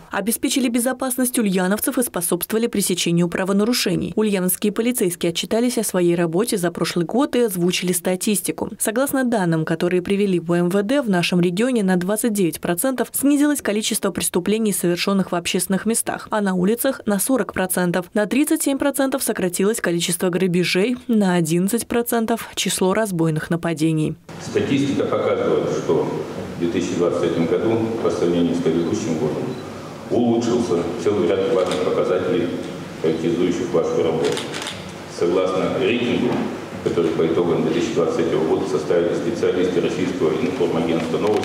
обеспечили безопасность ульяновцев и способствовали пресечению правонарушений. Ульяновские полицейские отчитались о своей работе за прошлый год и озвучили статистику. Согласно данным, которые привели в МВД, в нашем регионе на 29% снизилось количество преступлений, совершенных в общественных местах, а на улицах на 40%. На 37% сократилось количество грабежей, на 11% число разбойных нападений. Статистика показывает, что в 2023 году по сравнению с предыдущим годом улучшился целый ряд важных показателей, характеризующих вашу работу. Согласно рейтингу, который по итогам 2023 года составили специалисты российского информагентства «Новости»,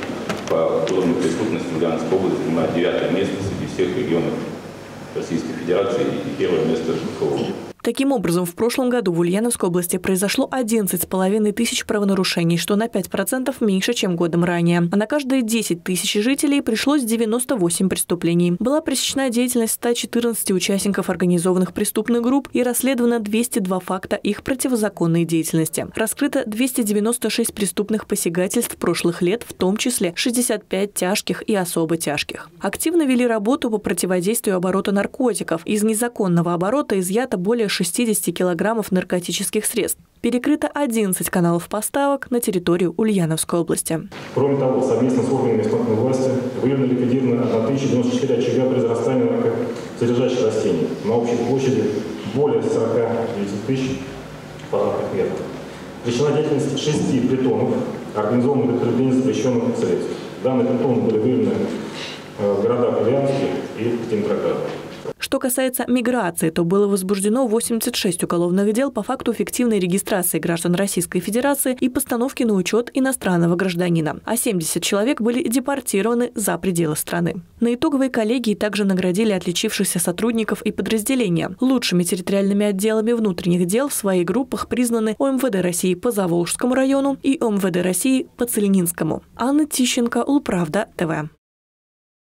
по уровню преступности Ульяновская область занимает 9-е место среди всех регионов Российской Федерации и 1-е место в ФО. Таким образом, в прошлом году в Ульяновской области произошло 11,5 тысяч правонарушений, что на 5% меньше, чем годом ранее. А на каждые 10 тысяч жителей пришлось 98 преступлений. Была пресечена деятельность 114 участников организованных преступных групп и расследовано 202 факта их противозаконной деятельности. Раскрыто 296 преступных посягательств прошлых лет, в том числе 65 тяжких и особо тяжких. Активно вели работу по противодействию оборота наркотиков. Из незаконного оборота изъято более 60 килограммов наркотических средств. Перекрыто 11 каналов поставок на территорию Ульяновской области. Кроме того, совместно с органами исполнительной власти выявлено и ликвидировано 1094 очага произрастания наркосодержащих растений на общей площади более 49 тысяч квадратных метров. Запрещена деятельность 6 притонов, организованных для потребления запрещенных средств. Данные притоны были выявлены в городах Ульяновске и Димитрограде. Что касается миграции, то было возбуждено 86 уголовных дел по факту фиктивной регистрации граждан Российской Федерации и постановки на учет иностранного гражданина, а 70 человек были депортированы за пределы страны. На итоговой коллегии также наградили отличившихся сотрудников и подразделения. Лучшими территориальными отделами внутренних дел в своих группах признаны ОМВД России по Заволжскому району и ОМВД России по Целининскому. Анна Тищенко, Улправда, ТВ.